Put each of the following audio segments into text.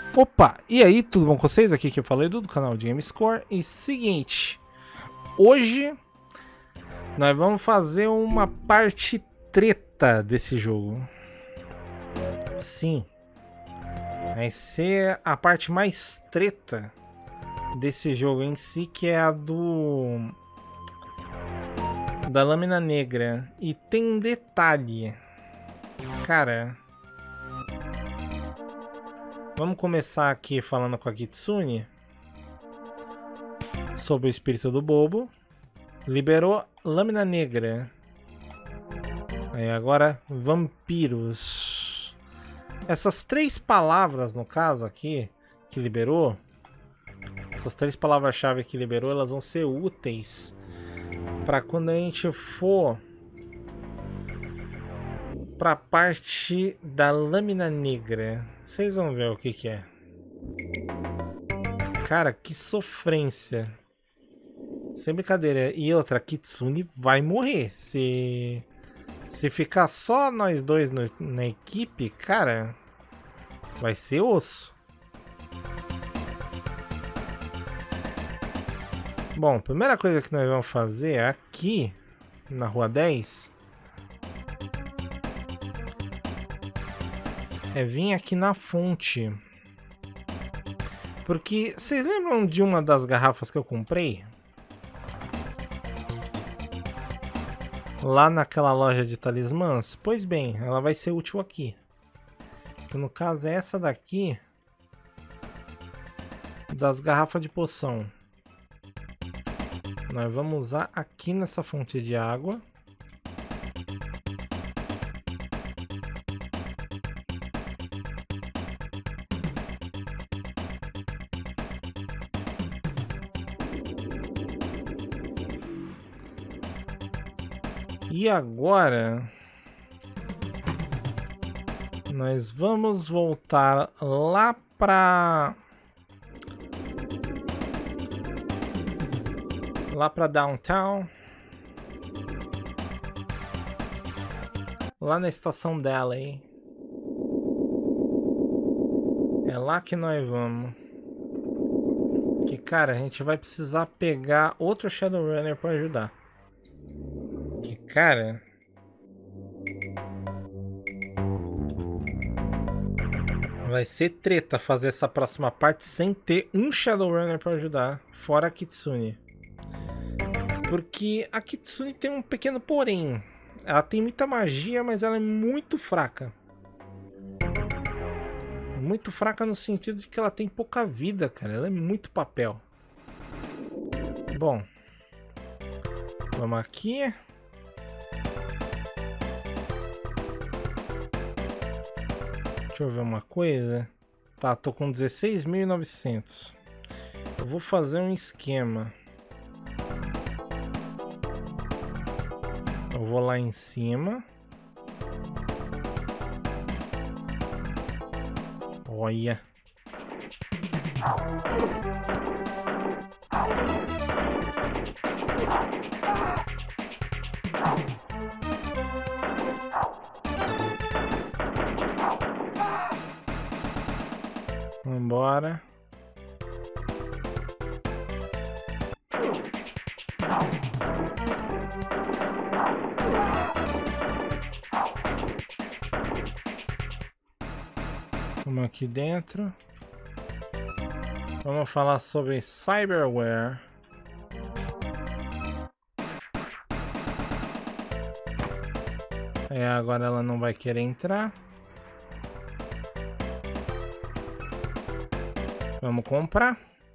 Opa, e aí, tudo bom com vocês? Aqui que eu falei do canal de GameScore. E seguinte, hoje nós vamos fazer uma parte treta desse jogo. Sim, vai ser a parte mais treta desse jogo em si, que é a da lâmina negra. E tem um detalhe, cara. Vamos começar aqui falando com a Kitsune sobre o espírito do bobo. Liberou lâmina negra. Aí agora, vampiros. Essas três palavras, no caso aqui, que liberou. Essas três palavras-chave que liberou, elas vão ser úteis para quando a gente for para a parte da lâmina negra. Vocês vão ver o que é. Cara, que sofrência. Sem brincadeira. E outra, a Kitsune vai morrer. Se ficar só nós dois na equipe, cara, vai ser osso. Bom, primeira coisa que nós vamos fazer é aqui na Rua 10 é vir aqui na fonte. Porque vocês lembram de uma das garrafas que eu comprei? Lá naquela loja de talismãs? Pois bem, ela vai ser útil aqui. Que no caso é essa daqui. Das garrafas de poção. Nós vamos usar aqui nessa fonte de água. E agora nós vamos voltar lá para downtown, lá na estação dela aí. É lá que nós vamos. Que cara, a gente vai precisar pegar outro Shadowrunner para ajudar. Que cara, vai ser treta fazer essa próxima parte sem ter um Shadowrunner para ajudar, fora a Kitsune. Porque a Kitsune tem um pequeno porém. Ela tem muita magia, mas ela é muito fraca. Muito fraca no sentido de que ela tem pouca vida, cara. Ela é muito papel. Bom, vamos aqui. Deixa eu ver uma coisa. Tá, tô com 16.900. Eu vou fazer um esquema. Eu vou lá em cima. Olha. Vambora. Vamos aqui dentro. Vamos falar sobre cyberware. Agora ela não vai querer entrar. Vamos comprar.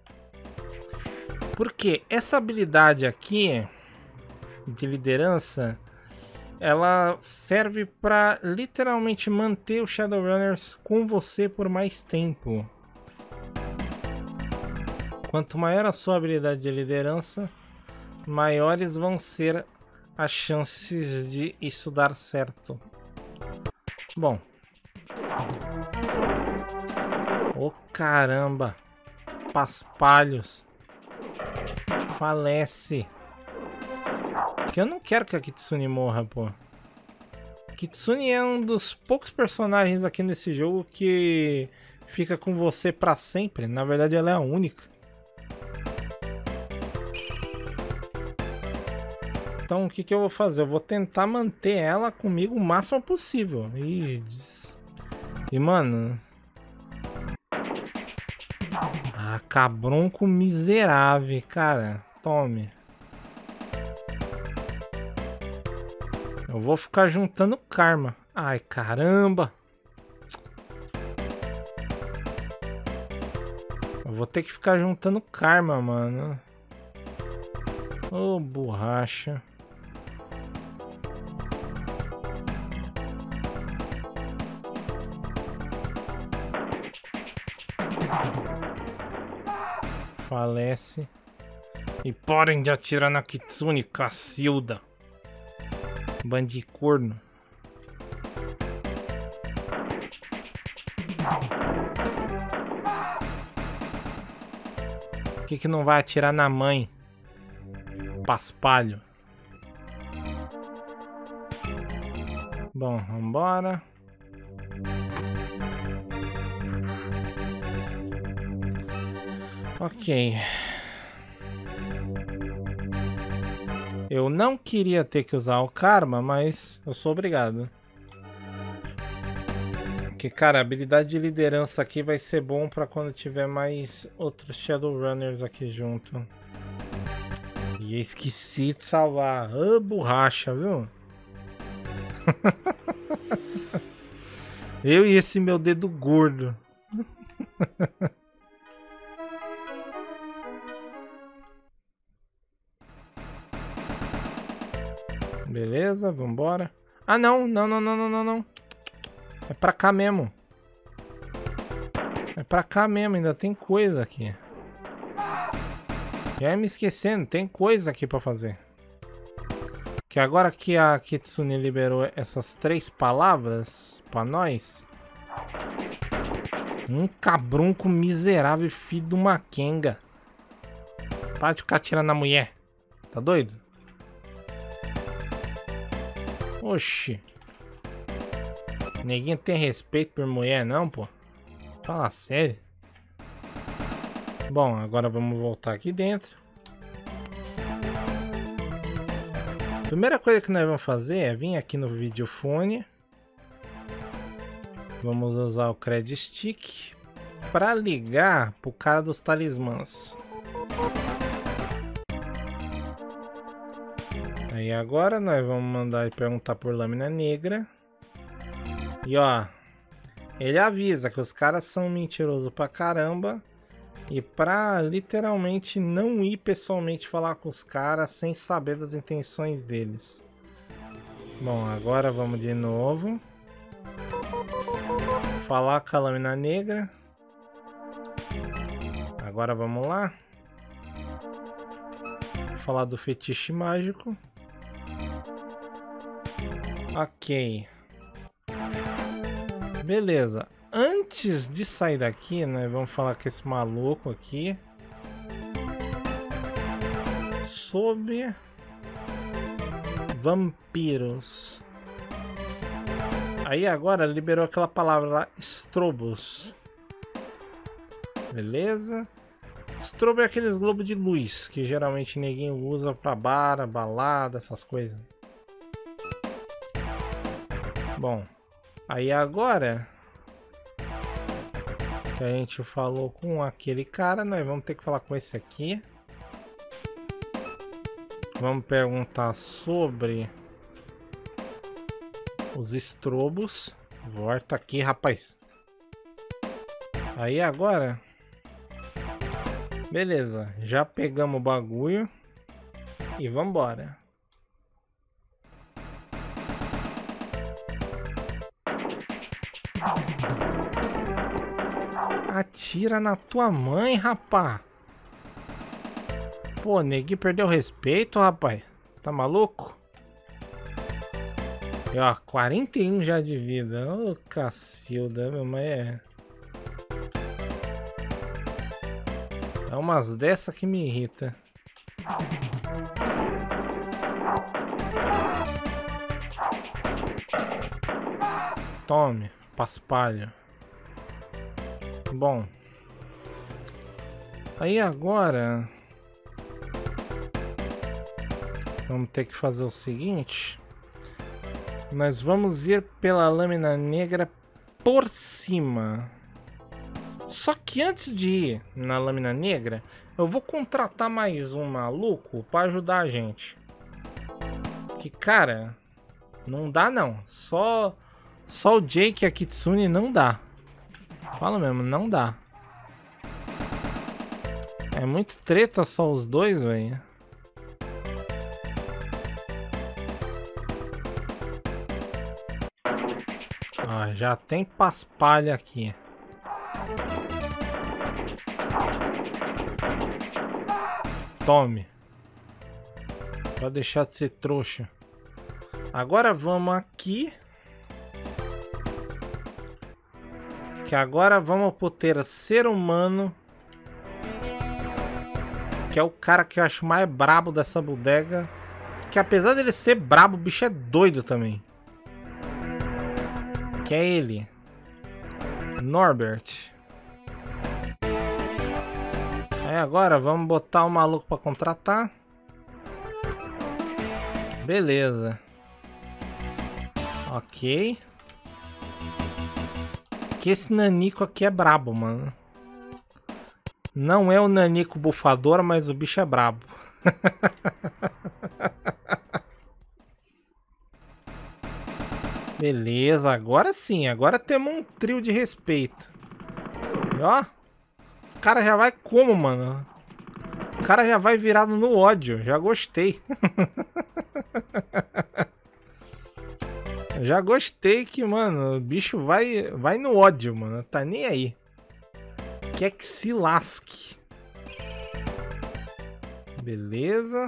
Porque essa habilidade aqui de liderança, ela serve para literalmente manter os Shadowrunners com você por mais tempo. Quanto maior a sua habilidade de liderança, maiores vão ser as chances de isso dar certo. Bom. Ô caramba. Paspalhos. Falece. Porque eu não quero que a Kitsune morra, pô. Kitsune é um dos poucos personagens aqui nesse jogo que fica com você pra sempre. Na verdade, ela é a única. Então, o que eu vou fazer? Eu vou tentar manter ela comigo o máximo possível. E mano... Ah, cabronco miserável, cara. Tome. Eu vou ficar juntando karma. Ai, caramba. Eu vou ter que ficar juntando karma, mano. Ô, borracha. Falece. E parem de atirar na Kitsune, Cacilda. Bandicorno. Por que não vai atirar na mãe? Paspalho. Bom, vambora. Ok. Eu não queria ter que usar o karma, mas eu sou obrigado. Porque, cara, a habilidade de liderança aqui vai ser bom pra quando tiver mais outros Shadowrunners aqui junto. E eu esqueci de salvar. Ah, borracha, viu? Eu e esse meu dedo gordo. Beleza, vambora. Ah, não. É pra cá mesmo. É pra cá mesmo, ainda tem coisa aqui. Já ia me esquecendo, tem coisa aqui pra fazer. Que agora que a Kitsune liberou essas 3 palavras pra nós. Um cabrunco miserável, filho de uma quenga. Para de ficar tirando a mulher. Tá doido? Oxi. Ninguém tem respeito por mulher não, pô. Fala sério. Bom, agora vamos voltar aqui dentro. Primeira coisa que nós vamos fazer é vir aqui no videofone. Vamos usar o Credit Stick para ligar pro cara dos talismãs. Aí agora nós vamos mandar ele perguntar por lâmina negra. E ó, ele avisa que os caras são mentirosos pra caramba. E pra literalmente não ir pessoalmente falar com os caras sem saber das intenções deles. Bom, agora vamos de novo. Falar com a lâmina negra. Agora vamos lá. Falar do fetiche mágico. Ok. Beleza. Antes de sair daqui, né, vamos falar com esse maluco aqui sobre vampiros. Aí agora liberou aquela palavra lá, estrobos. Beleza? Estrobo é aqueles globos de luz que geralmente ninguém usa pra bar, balada, essas coisas. Bom, aí agora que a gente falou com aquele cara, nós vamos ter que falar com esse aqui. Vamos perguntar sobre os estrobos. Volta aqui, rapaz. Aí agora, beleza, já pegamos o bagulho e vambora. Atira na tua mãe, rapá. Pô, neguinho perdeu o respeito, rapaz. Tá maluco? E ó, 41 já de vida. Ô, Cacilda, meu mãe é... É umas dessa que me irrita. Tome, paspalho. Bom. Aí agora... vamos ter que fazer o seguinte. Nós vamos ir pela lâmina negra por cima. Só que antes de ir na lâmina negra, eu vou contratar mais um maluco para ajudar a gente. Que, cara, não dá não. Só o Jake e a Kitsune não dá. Fala mesmo, não dá. É muito treta só os dois, velho. Ó, já tem paspalha aqui. Tome. Pode deixar de ser trouxa. Agora vamos aqui. Que agora vamos pro ter ser humano. Que é o cara que eu acho mais brabo dessa bodega. Que apesar dele ser brabo, o bicho é doido também. Que é ele. Norbert. Aí agora vamos botar o maluco pra contratar. Beleza. Ok. Que esse nanico aqui é brabo, mano. Não é o nanico bufador, mas o bicho é brabo. Beleza, agora sim. Agora temos um trio de respeito. E ó. O cara já vai como, mano? O cara já vai virado no ódio. Já gostei. Já gostei que, mano, o bicho vai no ódio, mano. Tá nem aí. Quer que se lasque. Beleza.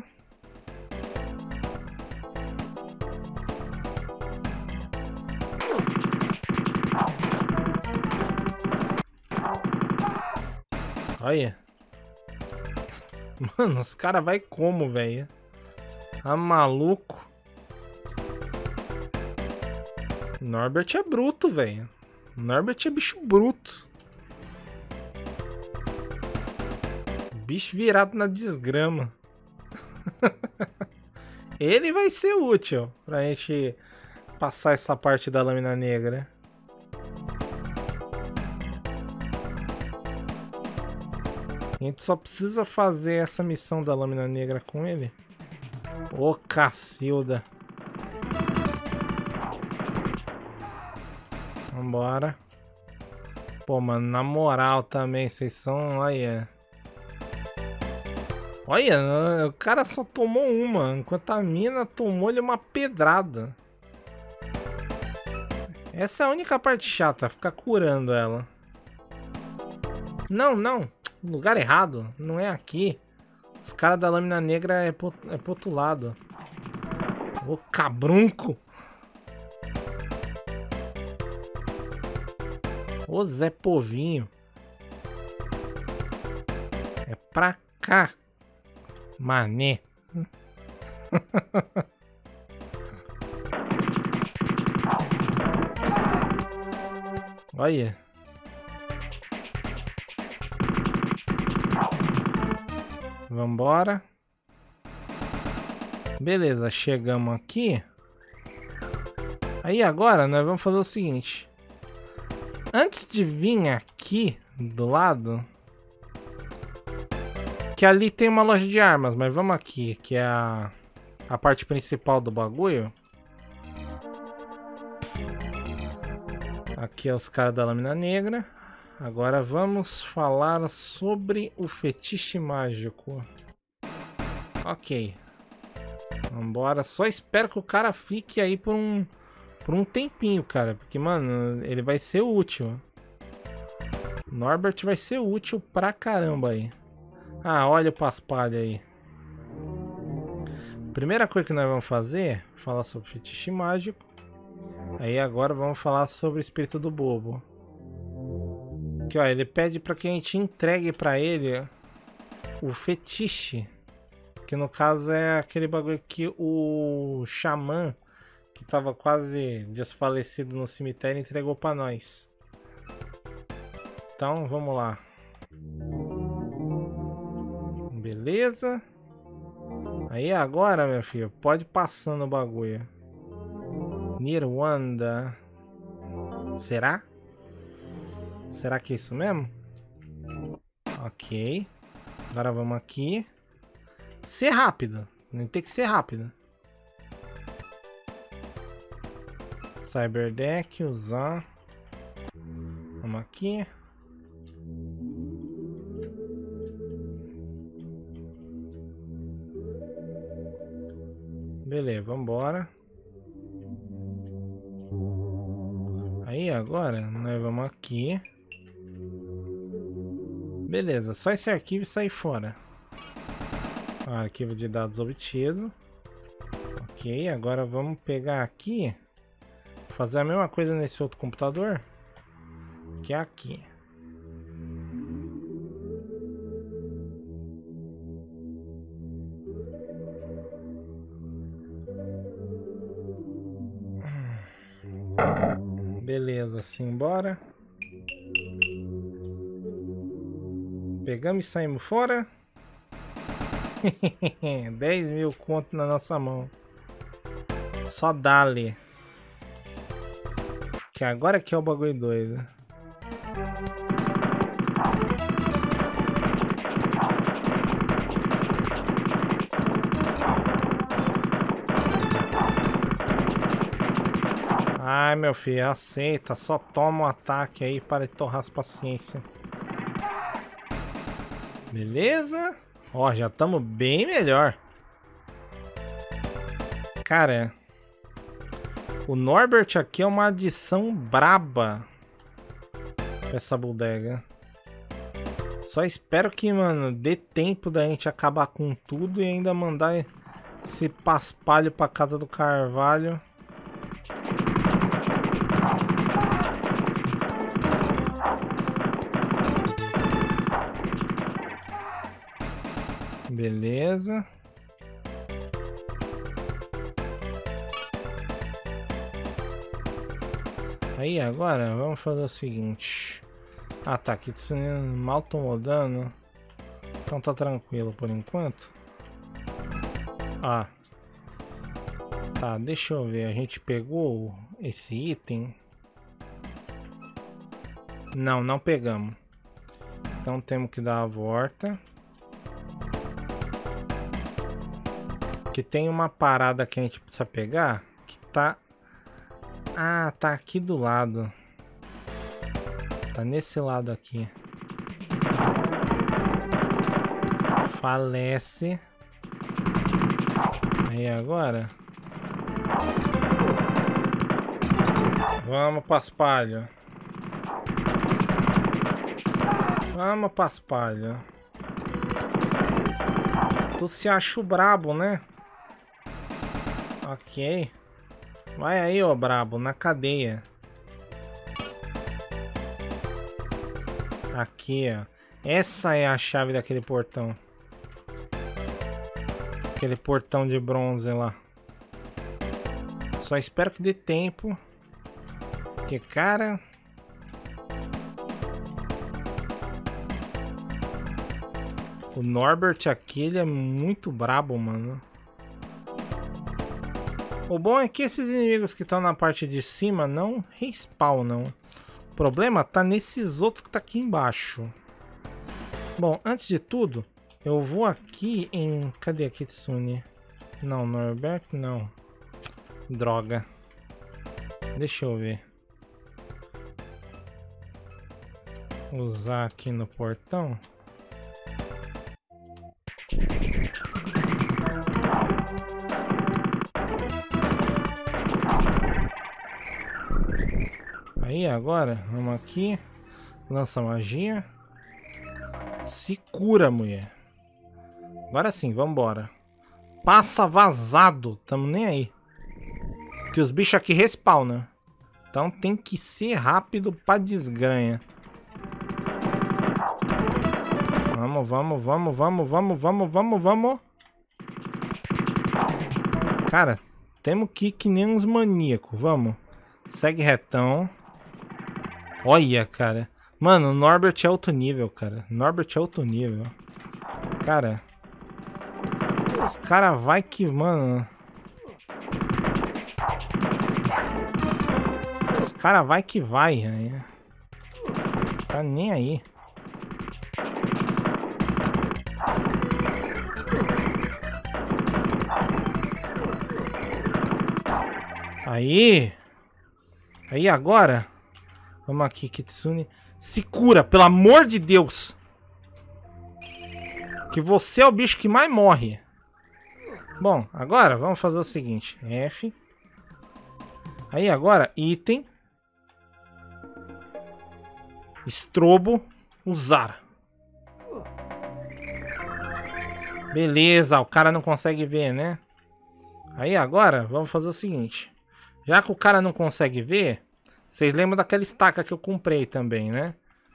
Olha. Mano, os caras vai como, velho? Tá maluco? Norbert é bruto, velho. Norbert é bicho bruto. Bicho virado na desgrama. Ele vai ser útil pra gente passar essa parte da lâmina negra. A gente só precisa fazer essa missão da lâmina negra com ele. Ô, Cacilda. Vambora. Pô, mano, na moral também, vocês são... Olha. Olha, o cara só tomou uma, enquanto a mina tomou-lhe uma pedrada. Essa é a única parte chata, ficar curando ela. Não, não. Lugar errado. Não é aqui. Os caras da lâmina negra é pro outro lado. Ô, cabrunco. Ô, Zé Povinho. É pra cá. Mané. Olha. Vambora. Beleza, chegamos aqui. Aí agora nós vamos fazer o seguinte. Antes de vir aqui do lado, que ali tem uma loja de armas, mas vamos aqui, que é a parte principal do bagulho. Aqui é os caras da lâmina negra. Agora vamos falar sobre o fetiche mágico. Ok. Vambora. Só espero que o cara fique aí por um tempinho, cara. Porque, mano, ele vai ser útil. Norbert vai ser útil pra caramba aí. Ah, olha o paspalho aí. Primeira coisa que nós vamos fazer, falar sobre fetiche mágico. Aí agora vamos falar sobre o espírito do bobo. Que ó, ele pede para que a gente entregue para ele o fetiche, que no caso é aquele bagulho que o xamã, que tava quase desfalecido no cemitério, entregou para nós. Então, vamos lá. Beleza. Aí agora, meu filho, pode passando o bagulho. Nirwanda. Será? Será que é isso mesmo? Ok. Agora vamos aqui. Ser rápido. Tem que ser rápido. Cyberdeck, usar. Vamos aqui. Beleza, vamos embora. Aí agora nós vamos aqui. Beleza, só esse arquivo e sair fora. Arquivo de dados obtido. Ok, agora vamos pegar aqui. Fazer a mesma coisa nesse outro computador. Que é aqui. Beleza, simbora. Pegamos e saímos fora. 10 mil conto na nossa mão. Só dá-lhe. Que agora que é o bagulho doido. Ai, meu filho, aceita. Só toma um ataque aí para de torrar as paciência. Beleza? Ó, já estamos bem melhor. Cara, o Norbert aqui é uma adição braba pra essa bodega. Só espero que, mano, dê tempo da gente acabar com tudo e ainda mandar esse paspalho pra casa do Carvalho. Beleza. Aí agora vamos fazer o seguinte. Ah tá, Kitsune mal tô rodando. Então tá tranquilo por enquanto. Ah. Tá, deixa eu ver. A gente pegou esse item. Não, não pegamos. Então temos que dar a volta. Que tem uma parada que a gente precisa pegar. Que tá... Ah, tá aqui do lado. Tá nesse lado aqui. Falece. Aí agora. Vamos, paspalho. Vamos, paspalho. Tu se acha o brabo, né? Ok. Vai aí, ó, brabo, na cadeia. Aqui, ó. Essa é a chave daquele portão. Aquele portão de bronze lá. Só espero que dê tempo. Porque, cara... O Norbert aqui, ele é muito brabo, mano. O bom é que esses inimigos que estão na parte de cima não respawnam. O problema tá nesses outros que tá aqui embaixo. Bom, antes de tudo, eu vou aqui em... Cadê a Kitsune? Não, Norbert, não. Droga. Deixa eu ver. Usar aqui no portão. Aí agora, vamos aqui. Lança magia. Se cura, mulher. Agora sim, vamos embora. Passa vazado. Tamo nem aí. Que os bichos aqui respawnam. Então tem que ser rápido pra desgranha. Vamos, vamos, vamos, vamos, vamos, vamos, vamos, vamos. Cara, temos que nem uns maníacos. Vamos. Segue retão. Olha, cara. Mano, o Norbert é outro nível, cara. Norbert é outro nível. Cara. Os caras vai que, mano. Os caras vai que vai. Aí. Tá nem aí. Aí. Aí agora. Vamos aqui, Kitsune. Se cura, pelo amor de Deus. Que você é o bicho que mais morre. Bom, agora vamos fazer o seguinte. F. Aí agora, item. Estrobo. Usar. Beleza, o cara não consegue ver, né? Aí agora, vamos fazer o seguinte. Já que o cara não consegue ver, vocês lembram daquela estaca que eu comprei também, né?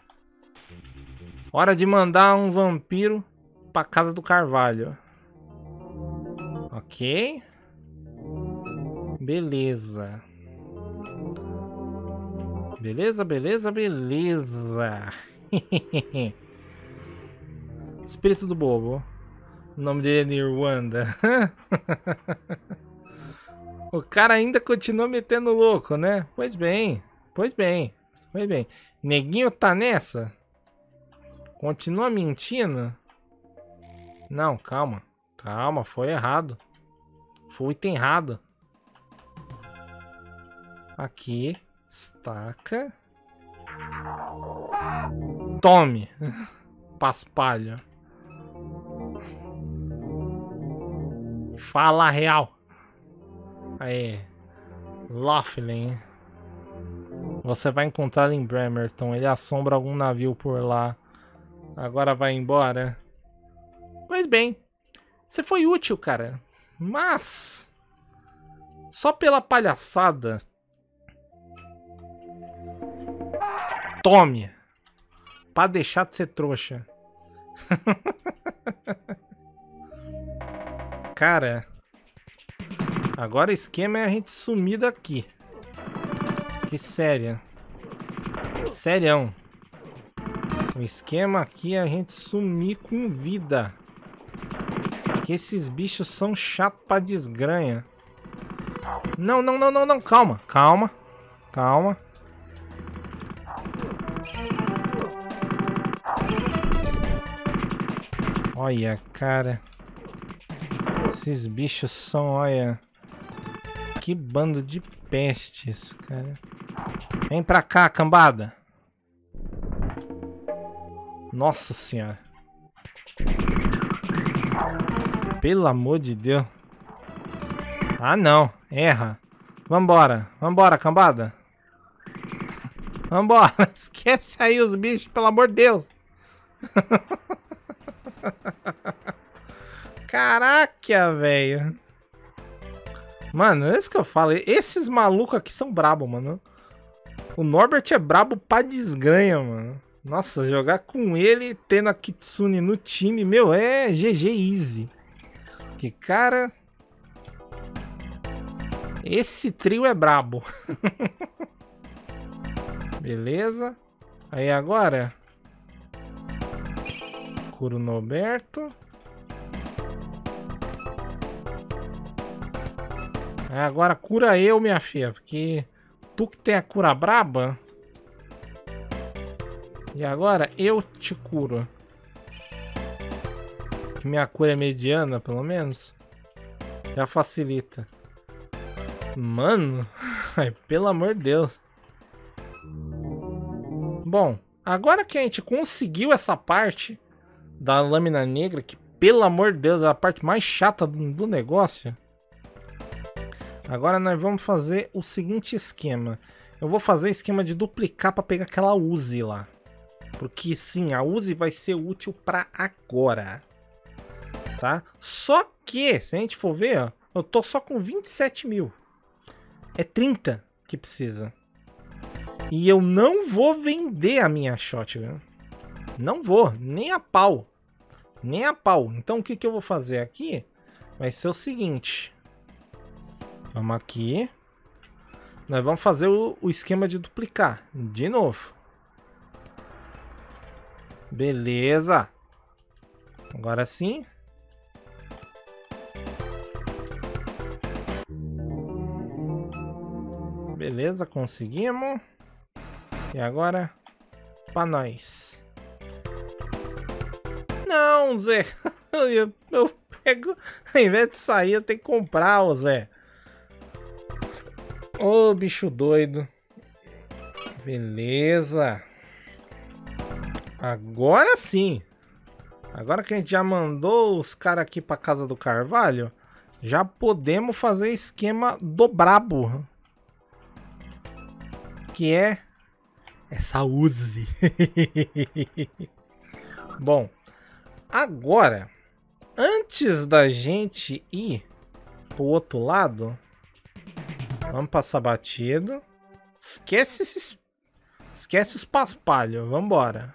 Hora de mandar um vampiro pra casa do Carvalho. Ok. Beleza. Beleza, beleza, beleza. Espírito do bobo. O nome dele é Nirwanda. O cara ainda continua metendo louco, né? Pois bem, pois bem, pois bem. Neguinho tá nessa? Continua mentindo? Não, calma. Calma, foi errado. Foi item errado. Aqui. Estaca. Tome. Paspalho. Fala real. Aí. Laughlin. Você vai encontrar em Bremerton. Ele assombra algum navio por lá. Agora vai embora. Pois bem. Você foi útil, cara. Mas... só pela palhaçada. Tome. Pra deixar de ser trouxa. Cara... agora o esquema é a gente sumir daqui. Que sério. Serião. O esquema aqui é a gente sumir com vida. Que esses bichos são chatos pra desgranha. Não, não, não, não, não. Calma, calma. Calma. Olha, cara. Esses bichos são, olha... que bando de pestes, cara. Vem pra cá, cambada. Nossa senhora. Pelo amor de Deus. Ah, não. Erra. Vambora. Vambora, cambada. Vambora. Esquece aí os bichos, pelo amor de Deus. Caraca, velho. Mano, é isso que eu falo. Esses malucos aqui são brabo, mano. O Norbert é brabo pra desgranha, mano. Nossa, jogar com ele, tendo a Kitsune no time, meu, é GG easy. Que cara... esse trio é brabo. Beleza. Aí agora... cura o Norberto. Agora cura eu, minha filha, porque tu que tem a cura braba. E agora eu te curo. Que minha cura é mediana, pelo menos. Já facilita. Mano, pelo amor de Deus. Bom, agora que a gente conseguiu essa parte da lâmina negra, que pelo amor de Deus é a parte mais chata do negócio. Agora nós vamos fazer o seguinte esquema. Eu vou fazer esquema de duplicar para pegar aquela Uzi lá. Porque sim, a Uzi vai ser útil para agora. Tá? Só que, se a gente for ver, ó, eu tô só com 27 mil. É 30 que precisa. E eu não vou vender a minha shotgun. Não vou, nem a pau. Nem a pau. Então o que eu vou fazer aqui? Vai ser o seguinte. Vamos aqui. Nós vamos fazer o esquema de duplicar. De novo. Beleza. Agora sim. Beleza, conseguimos. E agora, pra nós. Não, Zé. Eu pego... Ao invés de sair, eu tenho que comprar, ô Zé. Ô, bicho doido. Beleza. Agora sim. Agora que a gente já mandou os caras aqui pra casa do Carvalho, já podemos fazer esquema do brabo. Que é essa Uzi. Bom, agora, antes da gente ir pro outro lado, vamos passar batido. Esquece os paspalhos, vambora.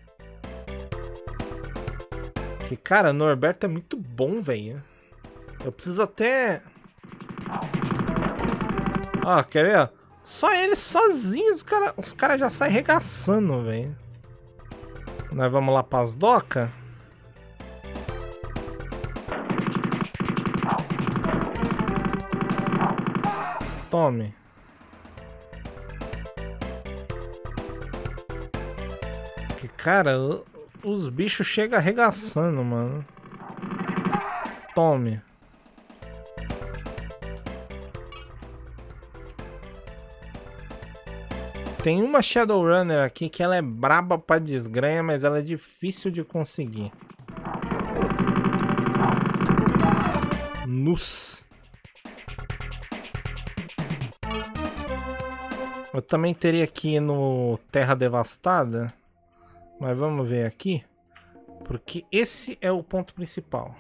Que cara, Norberto é muito bom, velho. Eu preciso até... Ó, quer ver? Só ele sozinho, os cara já saem regaçando, velho. Nós vamos lá pras docas. Tome. Que cara, os bichos chegam arregaçando, mano. Tome. Tem uma Shadowrunner aqui que ela é braba pra desgranha, mas ela é difícil de conseguir. Nossa. Eu também teria que ir no Terra Devastada. Mas vamos ver aqui. Porque esse é o ponto principal.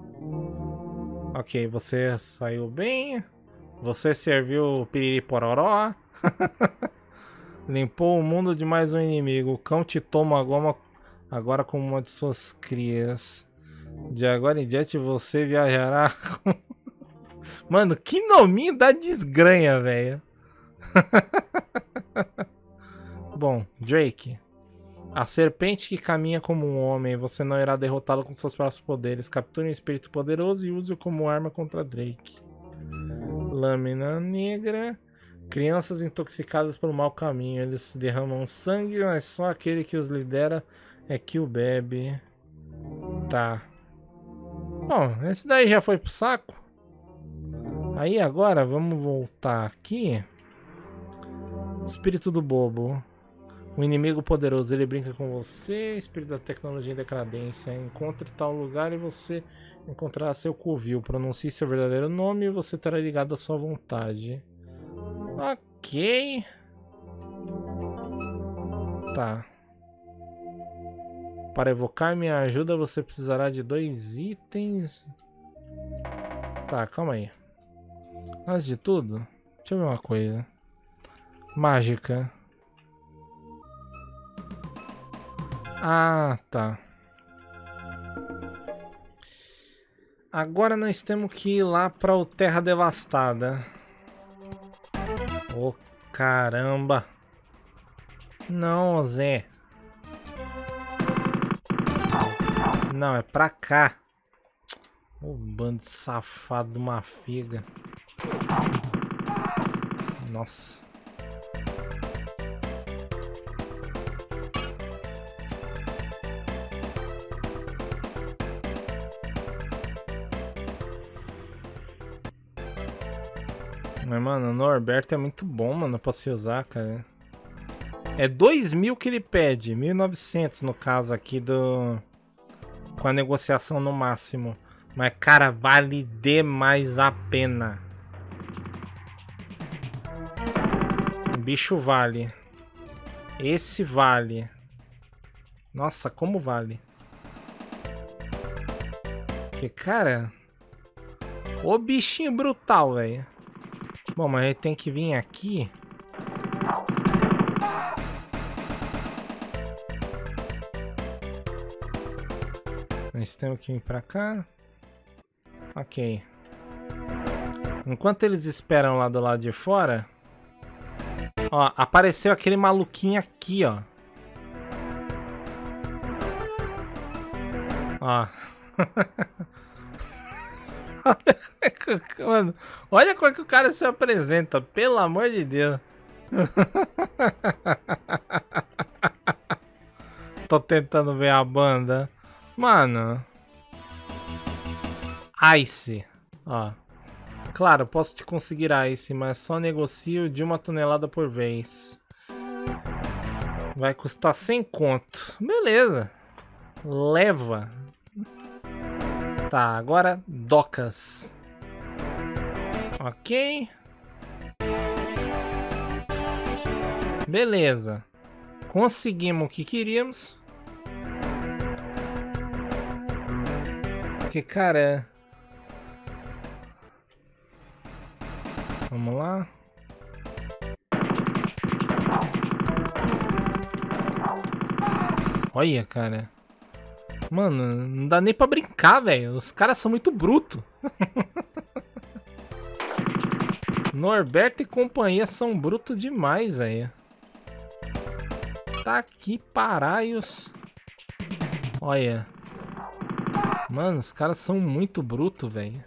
Ok, você saiu bem. Você serviu piriri pororó. Limpou o mundo de mais um inimigo. O cão te toma agora como uma de suas crias. De agora em diante você viajará com... Mano, que nominho da desgranha, velho. Bom, Drake. A serpente que caminha como um homem. Você não irá derrotá-lo com seus próprios poderes. Capture um espírito poderoso e use-o como arma contra Drake. Lâmina negra. Crianças intoxicadas pelo mau caminho. Eles derramam sangue, mas só aquele que os lidera é que o bebe. Tá. Bom, esse daí já foi pro saco. Aí agora vamos voltar aqui. Espírito do bobo. O inimigo poderoso, ele brinca com você. Espírito da tecnologia em decadência. Encontre tal lugar e você encontrará seu covil. Pronuncie seu verdadeiro nome e você terá ligado à sua vontade. Ok. Tá. Para evocar minha ajuda, você precisará de 2 itens. Tá, calma aí. Antes de tudo, deixa eu ver uma coisa. Mágica. Ah, tá. Agora nós temos que ir lá para o Terra Devastada. Oh, caramba. Não, Zé. Não, é pra cá. Ô, bando de safado de uma figa. Nossa. Mas, mano, o Norberto é muito bom, mano, pra se usar, cara. É 2.000 que ele pede. 1.900 no caso aqui do... Com a negociação no máximo. Mas, cara, vale demais a pena. O bicho vale. Esse vale. Nossa, como vale. Que, cara... O bichinho brutal, velho. Bom, mas a gente tem que vir aqui. Nós temos que vir pra cá. Ok. Enquanto eles esperam lá do lado de fora... Ó, apareceu aquele maluquinho aqui, ó. Ó. Mano, olha como é que o cara se apresenta, pelo amor de Deus. Tô tentando ver a banda. Mano. Ice. Ó. Claro, posso te conseguir Ice, mas só negocio de 1 tonelada por vez. Vai custar 100 conto. Beleza. Leva. Tá, agora docas. Ok. Beleza. Conseguimos o que queríamos. Que cara. Vamos lá. Olha, cara. Mano, não dá nem pra brincar, velho. Os caras são muito brutos. Norberto e companhia são brutos demais, velho. Tá aqui, paraios. Olha. Mano, os caras são muito brutos, velho.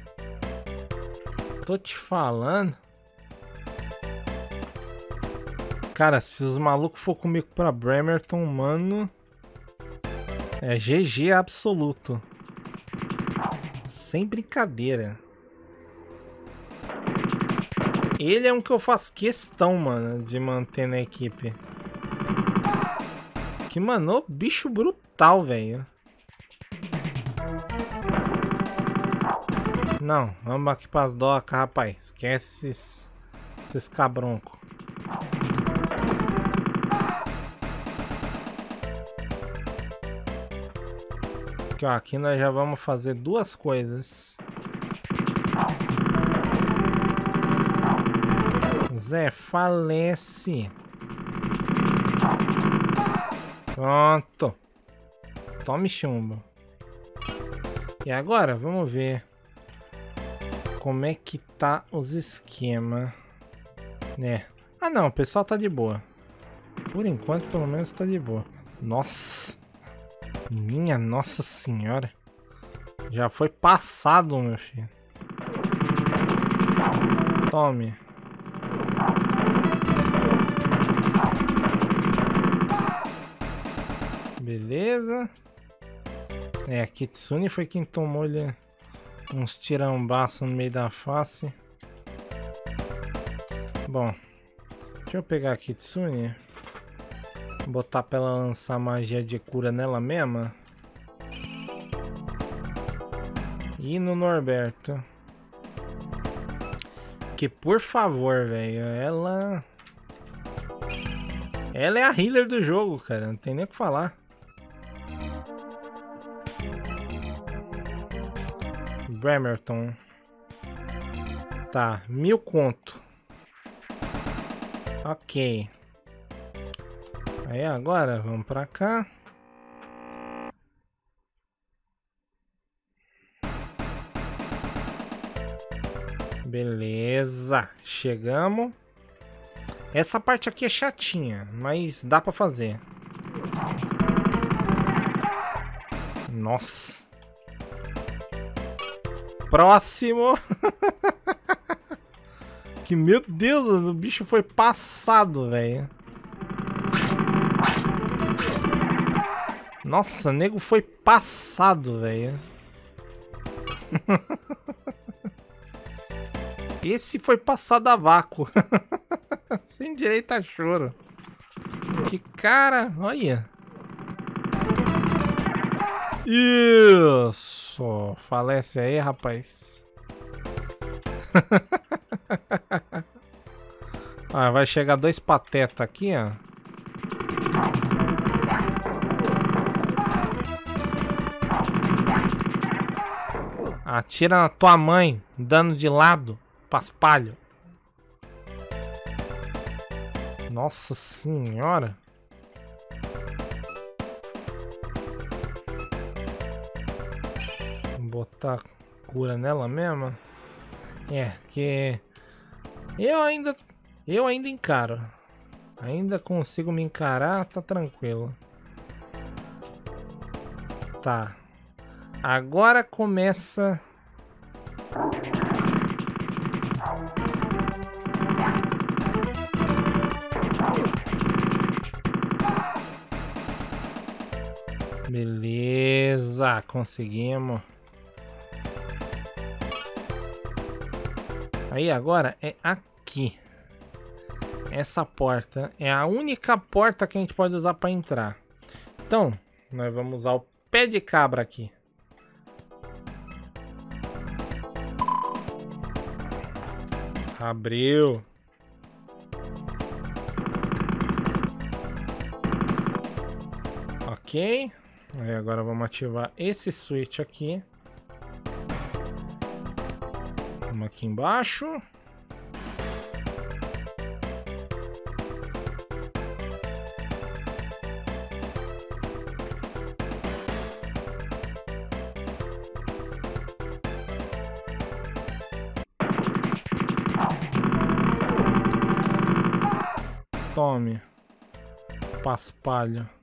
Tô te falando. Cara, se os malucos for comigo pra Bremerton, mano... É GG absoluto. Sem brincadeira. Ele é um que eu faço questão, mano, de manter na equipe. Que, mano, bicho brutal, velho. Não, vamos aqui pras docas, rapaz. Esquece esses cabroncos. Aqui, ó, aqui nós já vamos fazer duas coisas. Zé, falece. Pronto. Tome chumbo. E agora, vamos ver como é que tá os esquemas, né? Ah não, o pessoal tá de boa. Por enquanto, pelo menos tá de boa. Nossa. Minha nossa senhora. Já foi passado, meu filho. Tome. Beleza. É, a Kitsune foi quem tomou ele uns tirambaços no meio da face. Bom, deixa eu pegar a Kitsune. Botar pra ela lançar magia de cura nela mesma. E no Norberto. Que por favor, velho, ela é a healer do jogo, cara. Não tem nem o que falar. Bremerton. Tá, 1000 conto. Ok. Aí agora, vamos pra cá. Beleza, chegamos. Essa parte aqui é chatinha, mas dá pra fazer. Nossa. Próximo. Que meu Deus, o bicho foi passado, velho. Nossa, nego foi passado, velho. Esse foi passado a vácuo. Sem direito a choro. Que cara, olha. Isso. Falece aí, rapaz. Ah, vai chegar 2 patetas aqui, ó. Atira na tua mãe, dando de lado, paspalho. Nossa senhora. Vou botar cura nela mesmo. É, que eu ainda encaro. Ainda consigo me encarar, tá tranquilo. Tá. Agora começa... Beleza, conseguimos. Aí agora é aqui. Essa porta é a única porta que a gente pode usar para entrar. Então, nós vamos usar o pé de cabra aqui. Abriu. Ok. Aí agora vamos ativar esse switch aqui. Vamos aqui embaixo. Tome. Paspalho.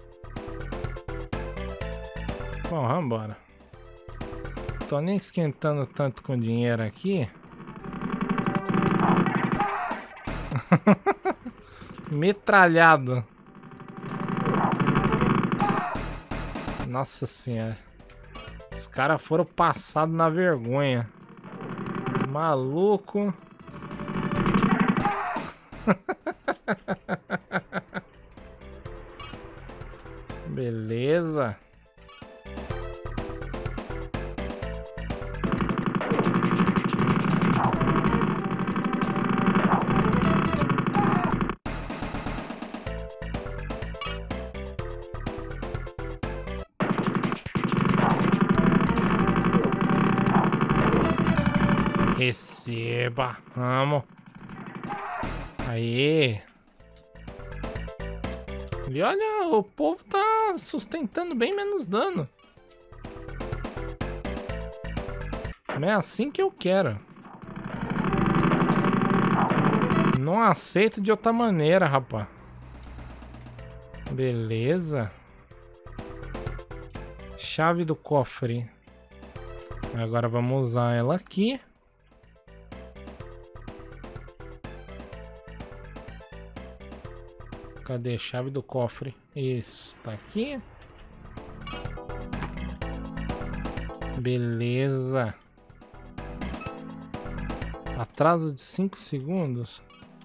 Bom, vamos embora. Tô nem esquentando tanto com dinheiro aqui. Metralhado. Nossa senhora. Os caras foram passados na vergonha. Maluco. Beleza. Receba. Vamos. Aí. E olha, o povo tá sustentando bem menos dano. Não é assim que eu quero. Não aceito de outra maneira, rapaz. Beleza. Chave do cofre. Agora vamos usar ela aqui. Cadê a chave do cofre? Isso, tá aqui. Beleza. Atraso de 5 segundos.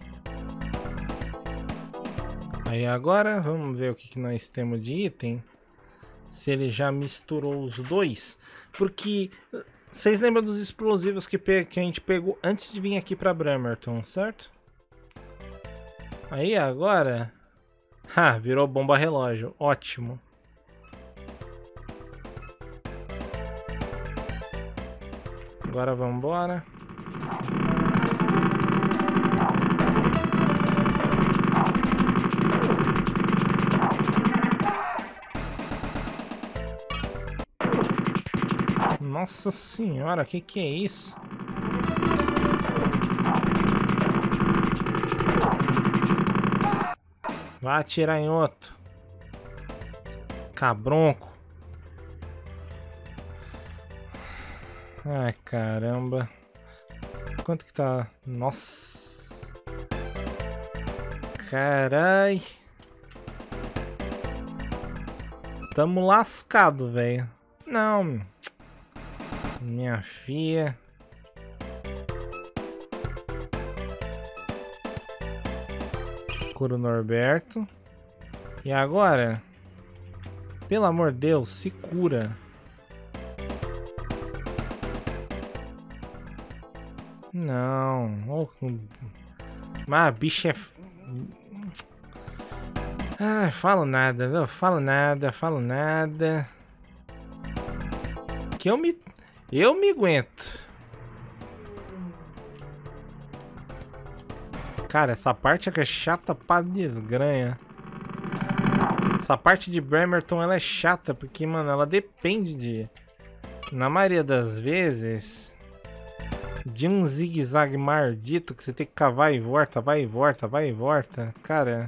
Aí agora, vamos ver o que nós temos de item. Se ele já misturou os dois. Porque, vocês lembram dos explosivos que a gente pegou antes de vir aqui pra Bremerton, certo? Aí agora... Ah, virou bomba relógio. Ótimo. Agora vamos embora. Nossa senhora, que é isso? Vai atirar em outro. Cabronco. Ai, caramba. Quanto que tá? Nossa. Carai. Tamo lascado, velho. Não. Minha filha. Cura o Norberto. E agora? Pelo amor de Deus, se cura. Não. Mas a bicha é... Ah, falo nada, viu? Falo nada. Que eu me aguento. Cara, essa parte aqui é chata pra desgranha. Essa parte de Bremerton, ela é chata, porque, mano, ela depende de... Na maioria das vezes... De um zigue-zague maldito que você tem que ficar vai e volta. Cara...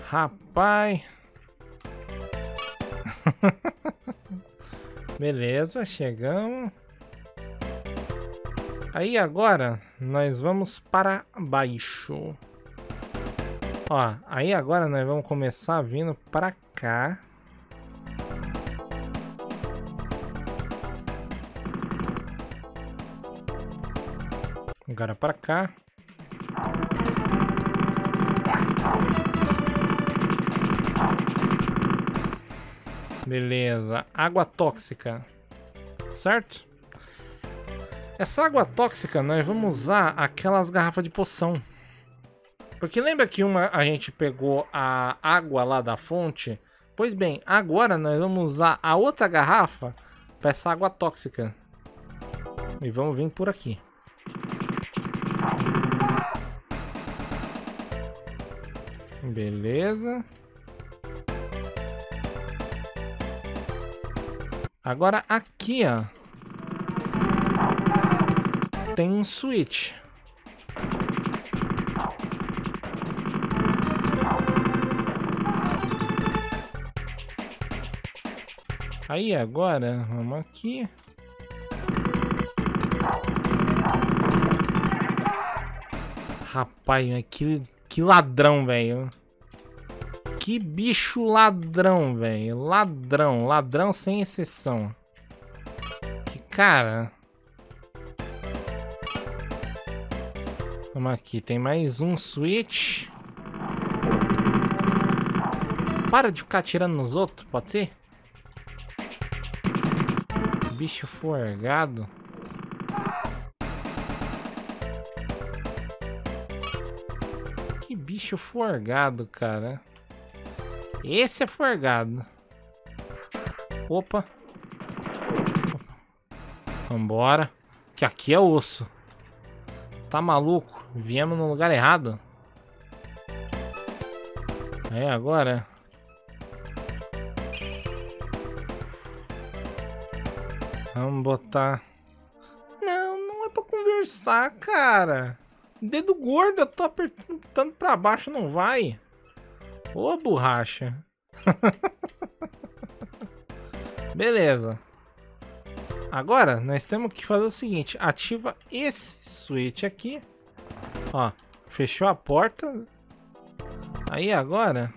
Rapaz. Beleza, chegamos. Aí agora nós vamos para baixo. Ó, aí agora nós vamos começar vindo para cá. Agora para cá. Beleza, água tóxica, certo? Essa água tóxica nós vamos usar aquelas garrafas de poção. Porque lembra que a gente pegou a água lá da fonte? Pois bem, agora nós vamos usar a outra garrafa para essa água tóxica. E vamos vir por aqui. Beleza. Agora aqui, ó, tem um switch. Aí agora, vamos aqui. Rapaz, que ladrão, velho. Que bicho ladrão, velho. Ladrão sem exceção. Que cara. Vamos aqui, tem mais um switch. Para de ficar atirando nos outros, pode ser? Bicho forgado. Que bicho forgado, cara. Esse é forgado. Opa. Vambora. Que aqui é osso. Tá maluco? Viemos no lugar errado. É, agora. Vamos botar. Não é pra conversar, cara. Dedo gordo, eu tô apertando pra baixo, não vai. Ô, borracha. Beleza. Agora, nós temos que fazer o seguinte. Ativa esse switch aqui. Ó, fechou a porta. Aí agora...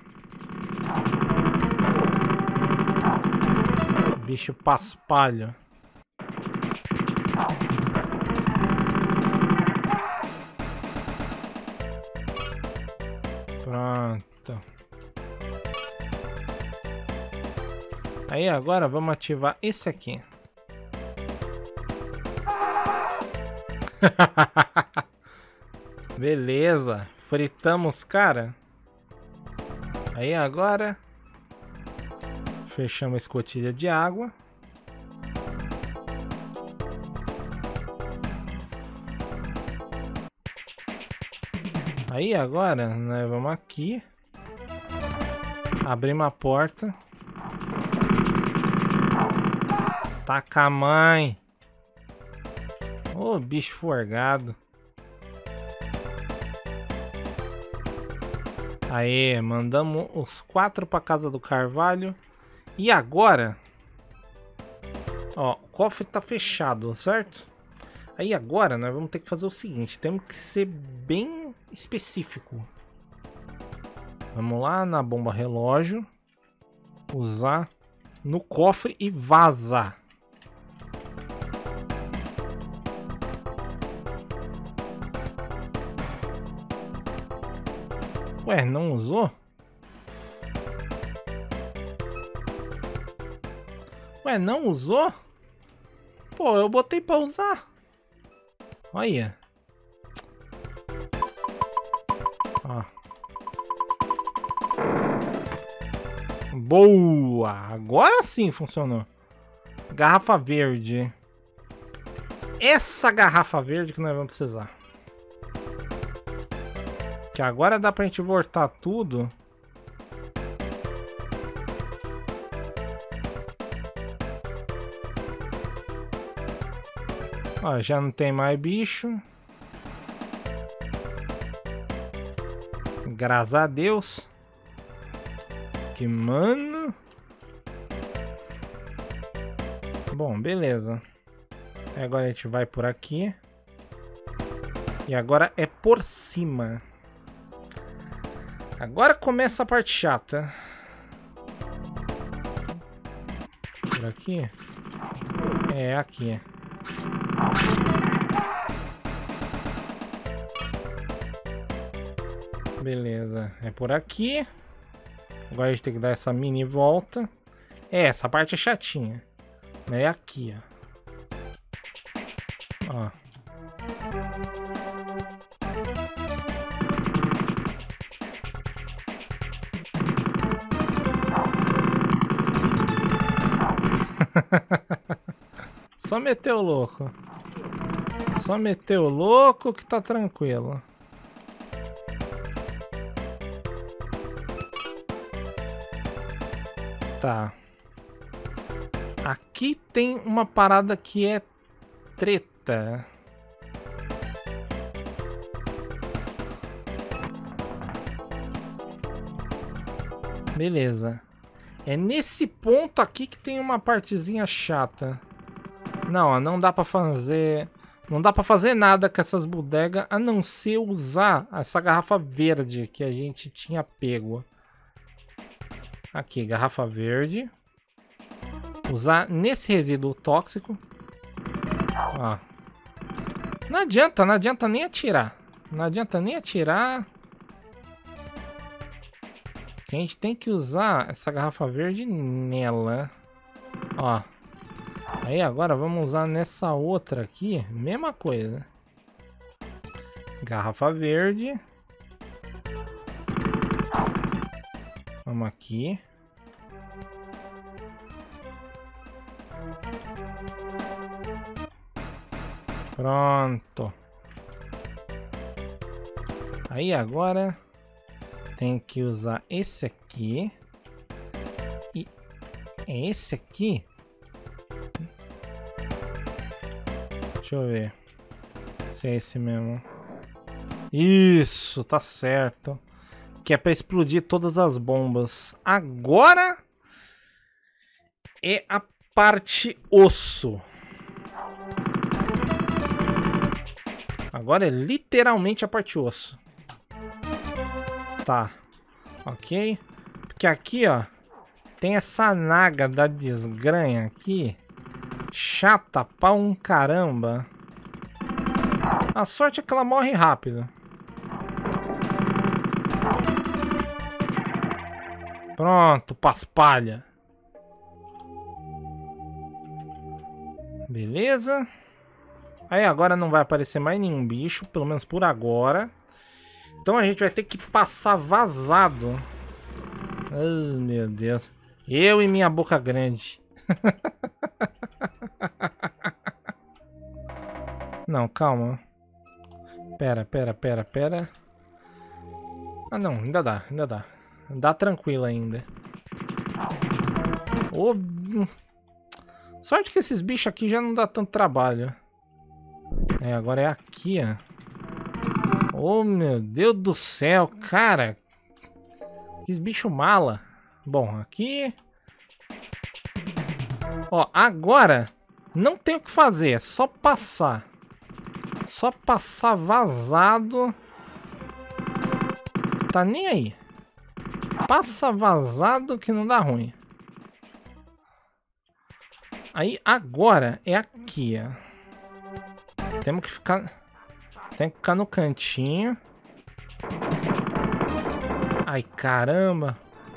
Bicho paspalho. Pronto. Aí agora vamos ativar esse aqui. Beleza. Fritamos, cara. Aí agora fechamos a escotilha de água. Aí agora nós vamos aqui. Abrimos a porta. Taca a mãe. Ô, bicho forgado. Aê, mandamos os 4 para casa do Carvalho. E agora, ó, o cofre tá fechado, certo? Aí agora nós vamos ter que fazer o seguinte, temos que ser bem específico. Vamos lá na bomba relógio, usar no cofre e vaza. Ué, não usou? Ué, não usou? Pô, eu botei pra usar. Olha. Ó. Boa! Agora sim funcionou. Garrafa verde. Essa garrafa verde que nós vamos precisar. Que agora dá pra gente voltar tudo. Ó, já não tem mais bicho. Graças a Deus. mano. Bom, beleza. Agora a gente vai por aqui. E agora é por cima. Agora começa a parte chata. Por aqui? É, aqui. Beleza, é por aqui. Agora a gente tem que dar essa mini volta. É, essa parte é chatinha. É aqui, ó. Ó. Só meter o louco. Só meter o louco que tá tranquilo. Tá. Aqui tem uma parada que é treta. Beleza. É nesse ponto aqui que tem uma partezinha chata. Não, não dá pra fazer... Não dá pra fazer nada com essas bodegas a não ser usar essa garrafa verde que a gente tinha pego. Aqui, garrafa verde. Usar nesse resíduo tóxico. Ó. Não adianta nem atirar. Não adianta nem atirar. A gente tem que usar essa garrafa verde nela. Ó. Aí agora vamos usar nessa outra aqui. Mesma coisa. Garrafa verde. Vamos aqui. Pronto. Aí agora tem que usar esse aqui. E é esse aqui. Deixa eu ver se é esse mesmo. Isso, tá certo. Que é pra explodir todas as bombas. Agora é a parte osso. Agora é literalmente a parte osso. Tá. Ok. Porque aqui, ó, tem essa naga da desgranha aqui. Chata pra um caramba. A sorte é que ela morre rápido. Pronto, paspalha. Beleza. Aí agora não vai aparecer mais nenhum bicho, pelo menos por agora. Então a gente vai ter que passar vazado. Ai, meu Deus. Eu e minha boca grande. Não, calma. Pera. Ah, não, ainda dá. Dá tranquilo ainda. Oh, sorte que esses bichos aqui já não dá tanto trabalho. É, agora é aqui, ó. Oh, meu Deus do céu, cara. Que bicho mala. Bom, aqui. Ó, agora não tem o que fazer, é só passar. Só passar vazado. Tá nem aí. Passa vazado que não dá ruim. Aí agora é aqui, ó. Temos que ficar... Tem que ficar no cantinho. Ai, caramba.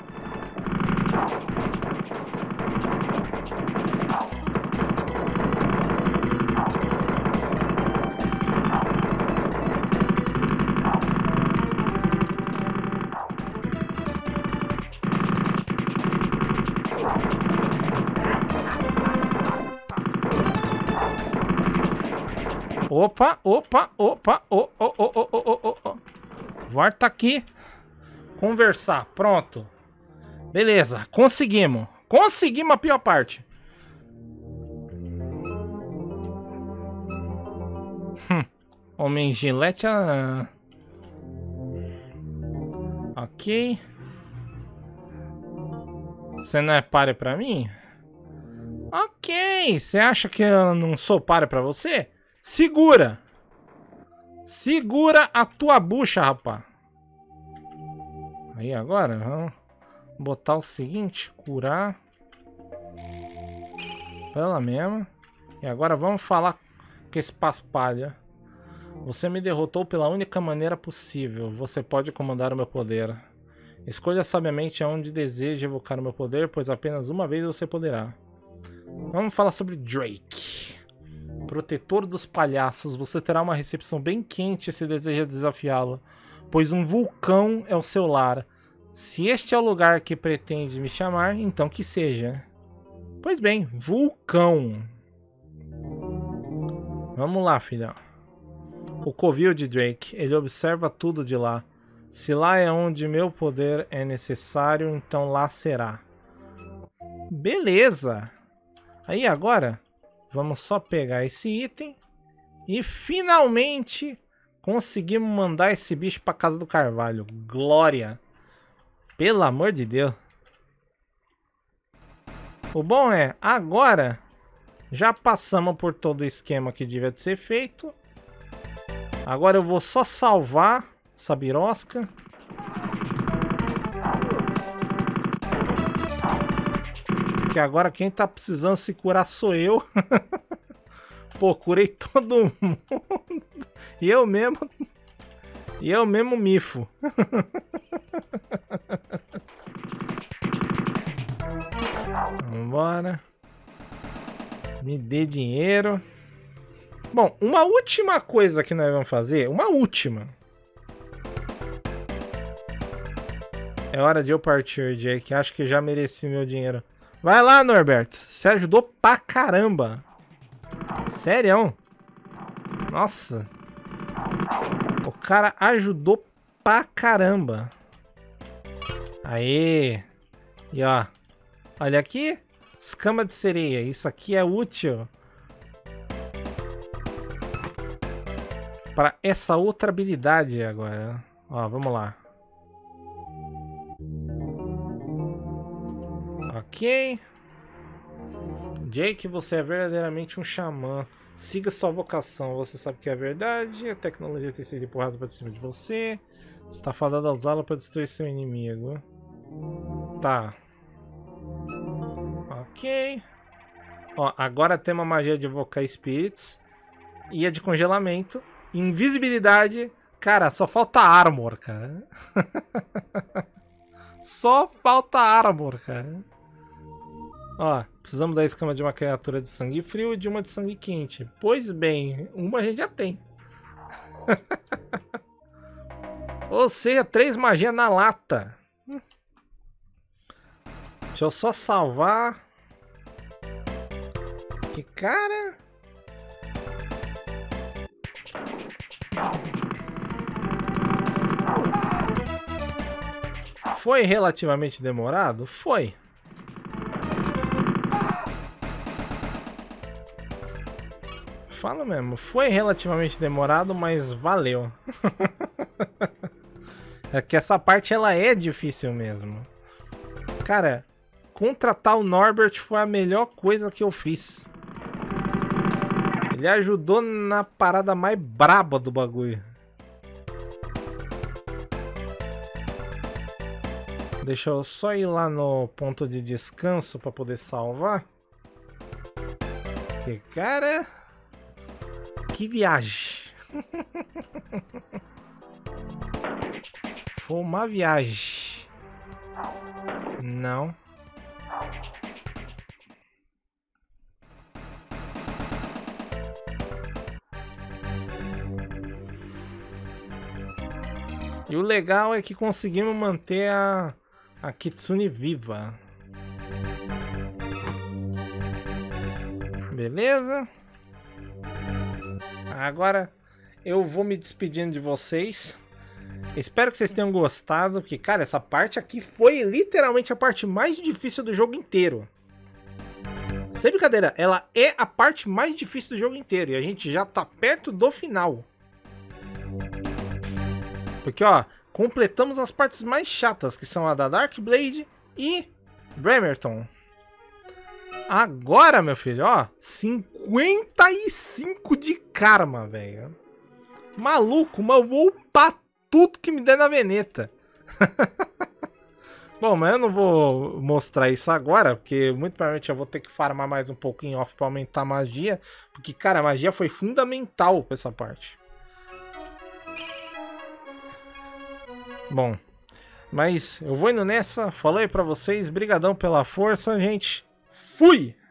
Opa. Volta aqui. Conversar. Pronto. Beleza. Conseguimos. Conseguimos a pior parte. Homem gilete. Ok. Você não é páreo pra mim? Ok, você acha que eu não sou páreo pra você? Segura! Segura a tua bucha, rapá. Aí agora, vamos botar o seguinte, curar. Ela mesma. E agora vamos falar com esse paspalha. Você me derrotou pela única maneira possível. Você pode comandar o meu poder. Escolha sabiamente aonde deseja evocar o meu poder, pois apenas uma vez você poderá. Vamos falar sobre Drake. Protetor dos palhaços. Você terá uma recepção bem quente se deseja desafiá-lo, pois um vulcão é o seu lar. Se este é o lugar que pretende me chamar, então que seja. Pois bem, vulcão. Vamos lá, filhão. O covil de Drake. Ele observa tudo de lá. Se lá é onde meu poder é necessário, então lá será. Beleza. Aí agora, vamos só pegar esse item. E finalmente conseguimos mandar esse bicho pra casa do Carvalho. Glória. Pelo amor de Deus. O bom é, agora já passamos por todo o esquema que devia de ser feito. Agora eu vou só salvar essa birosca. Porque agora quem tá precisando se curar sou eu. Pô, curei todo mundo. E eu mesmo mifo. Vambora. Me dê dinheiro. Bom, uma última coisa que nós vamos fazer. Uma última. É hora de eu partir, Jake. Acho que já mereci meu dinheiro. Vai lá, Norberto. Você ajudou pra caramba. Sério? Nossa. O cara ajudou pra caramba. Aê. E ó. Olha aqui. Escama de sereia. Isso aqui é útil para essa outra habilidade agora. Ó, vamos lá. Ok. Jake, você é verdadeiramente um xamã. Siga sua vocação. Você sabe que é verdade. A tecnologia tem sido empurrada para cima de você. Está fadado a usá-la para destruir seu inimigo. Tá. Ok. Ó, agora tem uma magia de evocar espíritos. E a de congelamento. Invisibilidade. Cara, só falta armor, cara. Só falta armor, cara. Ó, precisamos da escama de uma criatura de sangue frio e de uma de sangue quente. Pois bem, uma a gente já tem. Ou seja, 3 magias na lata. Deixa eu só salvar. Que cara... Foi relativamente demorado? Foi. Fala mesmo, foi relativamente demorado, mas valeu. É que essa parte ela é difícil mesmo. Cara, contratar o Norbert foi a melhor coisa que eu fiz. Ele ajudou na parada mais braba do bagulho. Deixa eu só ir lá no ponto de descanso para poder salvar. Que cara... Que viagem. Foi uma viagem. Não. E o legal é que conseguimos manter a Kitsune viva. Beleza? Agora eu vou me despedindo de vocês. Espero que vocês tenham gostado. Porque, cara, essa parte aqui foi literalmente a parte mais difícil do jogo inteiro. Sem brincadeira, ela é a parte mais difícil do jogo inteiro. E a gente já tá perto do final. Porque, ó, completamos as partes mais chatas, que são a da Dark Blade e Bremerton. Agora, meu filho, ó. 55 de karma, velho. Maluco, mas eu vou upar tudo que me der na veneta. Bom, mas eu não vou mostrar isso agora, porque muito provavelmente eu vou ter que farmar mais um pouquinho off pra aumentar a magia. Porque, cara, a magia foi fundamental pra essa parte. Bom, mas eu vou indo nessa. Falei pra vocês, brigadão pela força, gente. Fui!